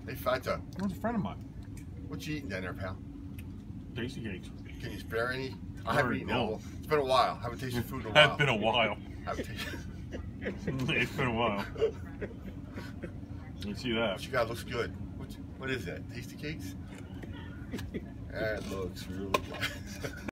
Hey, fatso. That's a friend of mine. What you eating down there, pal? Tasty cakes. Can you spare any? I Sure, haven't eaten no. all. It's been a while. Haven't tasted food in a while. It's been a while. Haven't tasted. It's been a while. You see that? What you got looks good. What is that? Tasty cakes? That looks really good.